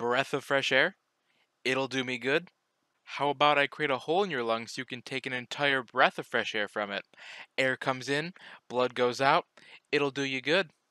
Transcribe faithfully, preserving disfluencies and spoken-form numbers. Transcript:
breath of fresh air? It'll do me good. How about I create a hole in your lungs so you can take an entire breath of fresh air from it? Air comes in, blood goes out, it'll do you good.